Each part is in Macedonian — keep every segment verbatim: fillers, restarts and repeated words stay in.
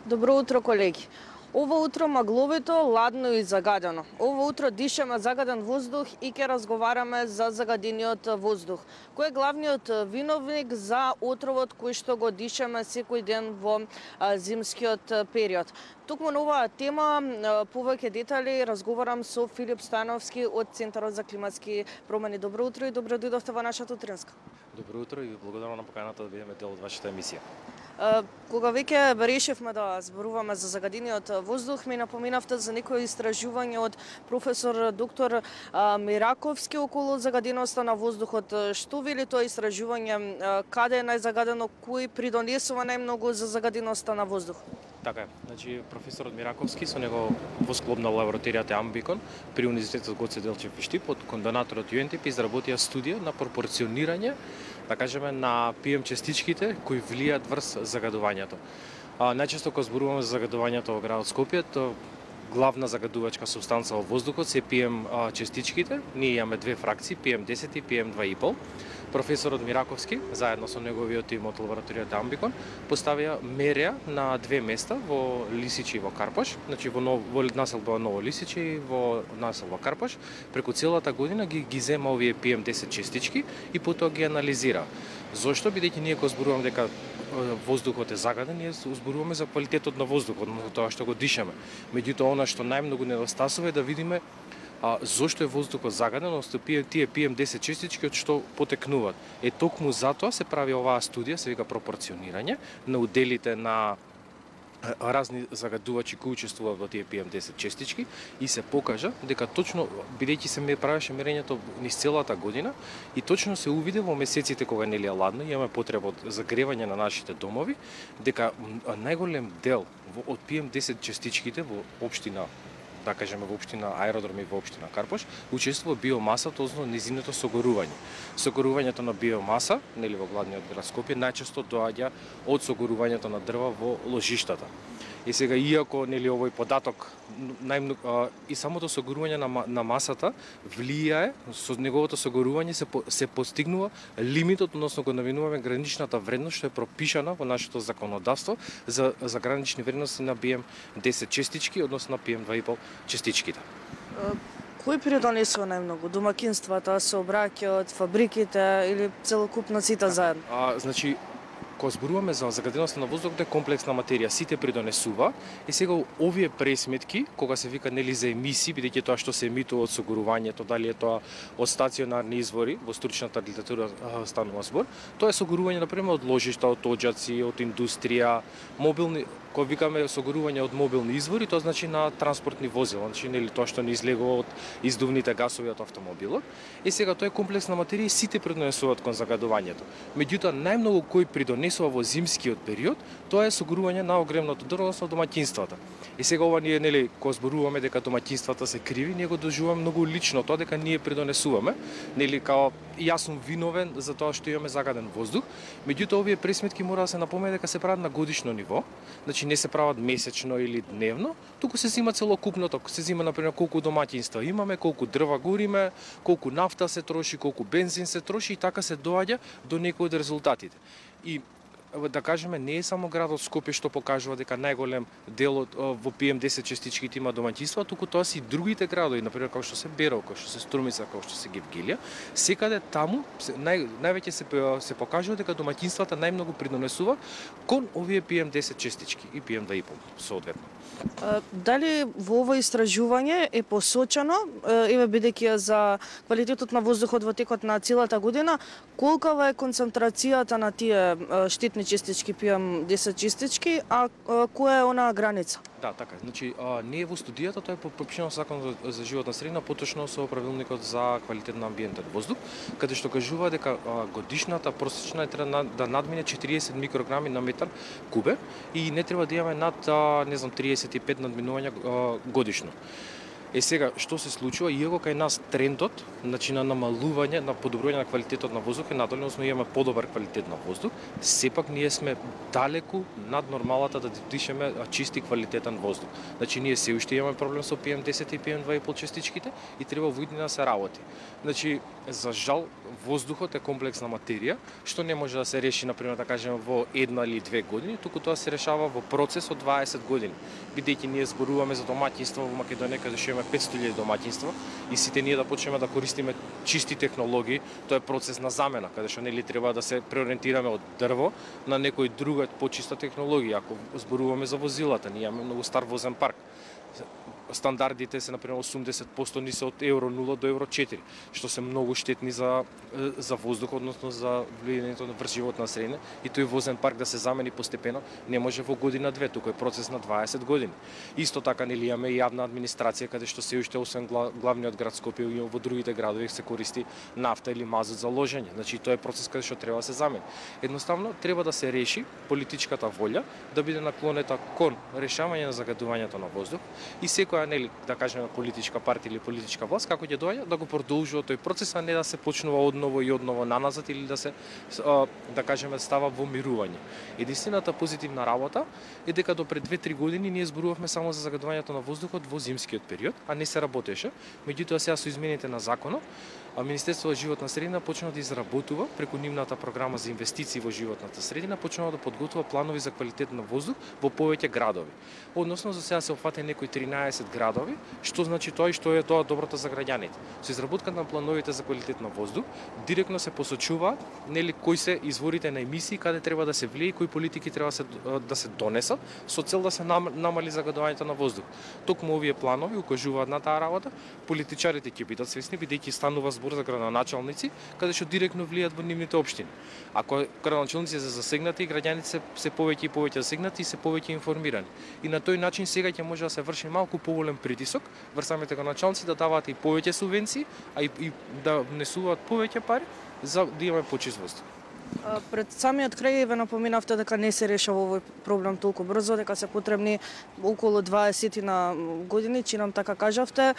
Добро утро, колеги. Ово утро магловито, ладно и загадено. Ово утро дишаме загаден воздух и ќе разговараме за загадениот воздух. Кој е главниот виновник за отровот кој што го дишаме секој ден во а, зимскиот период? Токму на оваа тема повеќе детали разговарам со Филип Стојановски од Центарот за климатски промени. Добро утро и добро дојдовте во нашата утринска. Добро утро и ви благодарам на поканата да бидеме дел од вашата емисија. Кога веќе решивме да зборуваме за загадениот воздух, ми напоминавте за некои истражување од професор доктор Мираковски околу загаденоста на воздухот. Што вели тоа истражување? Каде е најзагадено? Кој придонесува најмногу за загаденоста на воздух? Така е. Значи професорот Мираковски со него во склоп на лабораторијата Амбикон при Универзитетот Гоце Делчев и Штип од координаторот ю ен ти пи изработија студија на пропорционирање, да кажеме, на пи ем частичките кои влијаат врз загадувањето. А, најчесто кога зборуваме за загадувањето во градот Скопје, то главна загадувачка субстанца во воздухот се пи ем частичките. Ние имаме две фракции, пи ем десет и пи ем два и пол. Професорот Мираковски, заедно со неговиот тим од лабораторијата Амбикон, поставија мереа на две места во Лисичи и во Карпош, значи во, нов, во населба Ново Лисичи и во населба Карпош. Преку целата година ги, ги зема овие пи ем десет частички и потоа ги анализира. Зошто? Бидејќи ние кога зборуваме дека воздухот е загаден, ние зборуваме за квалитетот на воздухот, односно тоа што го дишаме. Меѓутоа, она што најмногу недостасува е да видиме а, зошто е воздухот загаден, односно тие пи ем десет частички од што потекнуваат. Е токму затоа се прави оваа студија, се вика пропорционирање на уделите на разни загадувачи кои учествуваат во тие пи ем десет частички и се покажа дека точно, бидејќи се ме правеше мерењето низ целата година и точно се увиде во месеците кога нели е ладно, имаме потреба од загревање на нашите домови, дека најголем дел од пи ем десет частичките во општина, да кажеме во општина Аеродром и во општина Карпош, учествува биомасата, односно низиното согорување. Согорувањето на биомаса, нели во главниот град Скопје, најчесто доаѓа од согорувањето на дрва во ложиштата. И сега, иако нели овој податок најмногу и самото согорување на, на масата влијае, со неговото согорување се се постигнува лимитот, односно го навинуваме граничната вредност што е пропишана во нашето законодавство за за гранични вредности на пи ем десет частички, односно на пи ем два и пол частичките. Кој придонесува најмногу? Домакинствата, сообраќајот, фабриките или целокупно сите заедно? А, значи кога зборуваме за загаденоста на воздухот е комплексна материја, сите придонесува и сега овие пресметки, кога се вика нели за емисии, бидејќи тоа што се емитува од согорувањето, дали е тоа од стационарни извори, во стручната литература станува збор, тоа е согорување например од ложишта, од оџаци, од индустрија, мобилни, кога викаме согорување од мобилни извори, тоа значи на транспортни возила, значи нели тоа што не излегува од издувните гасови од автомобилот. И сега тоа е комплексна материја и сите придонесуваат кон загадувањето. Меѓутоа најмногу кој придонесува во зимскиот период, тоа е согорување на огревното дрво, односно домаќинствата. И сега ова ние нели кога зборуваме дека домаќинствата се криви, ние го доживуваме многу лично тоа дека ние придонесуваме, нели као јас сум виновен за тоа што имаме загаден воздух. Меѓутоа овие пресметки мора да се напомне дека се прават на годишно ниво, значи не се прават месечно или дневно, туку се зема целокупното, се зема например колку домаќинства имаме, колку дрва гориме, колку нафта се троши, колку бензин се троши и така се доаѓа до некои од резултатите. И да кажеме, не е само градот Скопје што покажува дека најголем дел од во пи ем десет частичките има домаќинства, туку тоа се и другите градови, например како што се Берово, како што се Струмица, како што се Гевгелија, секаде таму нај, највеќе се се покажува дека домаќинствата најмногу придонесува кон овие пи ем десет частички и пи ем два и пол соодветно. Дали во ово истражување е посочено, еве бидејќи за квалитетот на воздухот во текот на целата година, колкава е концентрацијата на тие штетни частички пи ем десет частички, а која е онаа граница? Да, така е. Значи, а, не е во студијата, тоа е пропишано со Законот за, за животна средина, поточно со правилникот за квалитет на амбиентен воздух, каде што кажува дека а, годишната просечна треба да надмине четириесет микрограми на метар кубен и не треба да имаме над а, не знам триесет и пет надминувања а, годишно. Е сега, што се случува, иако кај нас трендот, значи на намалување, на подобрување на квалитетот на воздух е надоле, односно имаме подобар квалитет на воздух, сепак ние сме далеку над нормалата да дишеме чист и квалитетен воздух. Значи ние се уште имаме проблем со пи ем десет и пи ем две и пол частичките и треба во иднина да се работи. Значи, за жал, воздухот е комплексна материја, што не може да се реши, например, да кажеме, во една или две години, туку тоа се решава во процес од дваесет години. Бидејќи ние зборуваме за домаќинства во Македонија, каде што имаме петстотини илјади домаќинства и сите ние да почнеме да користиме чисти технологии, тоа е процес на замена, каде што нели треба да се преориентираме од дрво на некој друга почиста технологија. Ако зборуваме за возилата, ние имаме многу стар возен парк. Стандардите се например осумдесет проценти ни се од евро нула до евро четири, што се многу штетни за за воздух, односно за влијањето на врз животна средина, и тој возен парк да се замени постепено не може во година две, туку е процес на дваесет години. Исто така нели имаме јавна администрација каде што се уште освен главниот град Скопје и во другите градови се користи нафта или мазут за ложење. Значи тоа е процес каде што треба да се замени. Едноставно треба да се реши политичката волја да биде наклонета кон решавање на загадувањето на воздух и секоја нели да кажеме политичка партија или политичка власт како ќе доаѓа да го продолжува тој процес, а не да се почнува одново и одново наназад или да се да кажеме става во мирување. Единствената позитивна работа е дека до пред две-три години ние зборувавме само за загадувањето на воздухот во зимскиот период, а не се работеше. Меѓутоа сега со измените на законот, а Министерството за животна средина почна да изработува преку нивната програма за инвестиции во животната средина, почнува да подготвува планови за квалитет на воздух во повеќе градови. Односно за сега се опфатени некои тринаесет градови, што значи тоа и што е тоа доброто за граѓаните. Со изработката на плановите за квалитет на воздух, директно се посочува нели кои се изворите на емисии, каде треба да се влие и кои политики треба се, да се донесат со цел да се намали загадувањето на воздух. Токму овие планови укажуваат на таа работа, политичарите ќе бидат свесни бидејќи станува збор за градоначалници, каде што директно влијат во нивните општини. Ако градоначалници се засегнати, граѓаните се, се повеќе и повеќе засегнати и се повеќе информирани. И на тој начин сега ќе може да се врши малку поголем притисок врз самите градоначалници да даваат и повеќе субвенции, а и, и да внесуваат повеќе пари за да имаме почист воздух. Пред самиот крај ве напоминавте дека не се решава овој проблем толку брзо, дека се потребни околу дваесет на години, чи нам така кажавте.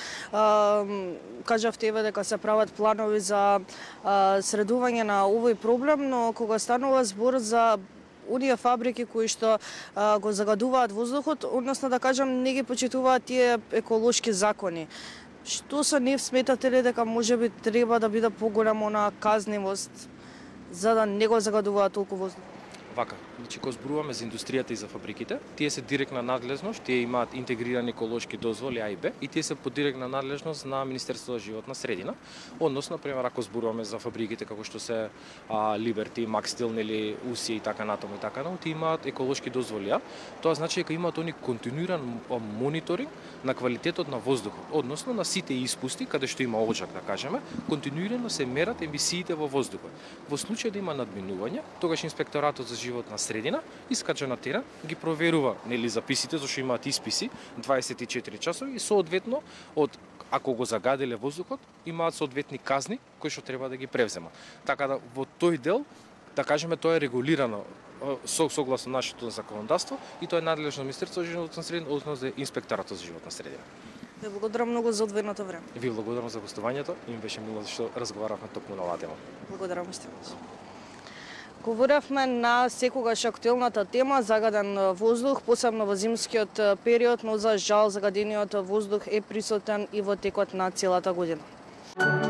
Кажавте еве дека се прават планови за средување на овој проблем, но кога станува збор за оние фабрики кои што а, го загадуваат воздухот, односно да кажам не ги почитуваат тие еколошки закони. Што со нив сметате ли дека можеби треба да биде поголема на казнивост за да не го загадуваат толку воздух? Вака, значи кога зборуваме за индустријата и за фабриките, тие се директна надлежност, тие имаат интегрирани еколошки дозволи А и Б и тие се под директна надлежност на Министерството за животна средина. Односно, например, ако зборуваме за фабриките како што се а, Liberty, Max Steel или Усија и така натаму и така натаму, тие имаат еколошки дозволи. Тоа значи дека имаат они континуиран мониторинг на квалитетот на воздухот, односно на сите испусти каде што има оџак, да кажеме, континуирано се мерат емисиите во воздухот. Во случај да има надминување, тогаш инспекторатот за животна средина искача на терен, ги проверува нели записите, зашто имаат исписи дваесет и четири часови и соодветно од ако го загаделе воздухот, имаат соодветни казни кои што треба да ги превземат. Така да во тој дел, да кажеме, тоа е регулирано со согласно нашето законодавство и тоа е надлежно Министерството за животна средина, односно за инспекторатот за животна средина. Ве благодарам многу за одвоеното време. Ви благодарам за гостувањето и ми беше мило што разговаравме токму на оваа тема. Благодарам уште. Говоревме на секогаш актуелната тема загаден воздух, посебно во зимскиот период, но за жал загадениот воздух е присутен и во текот на целата година.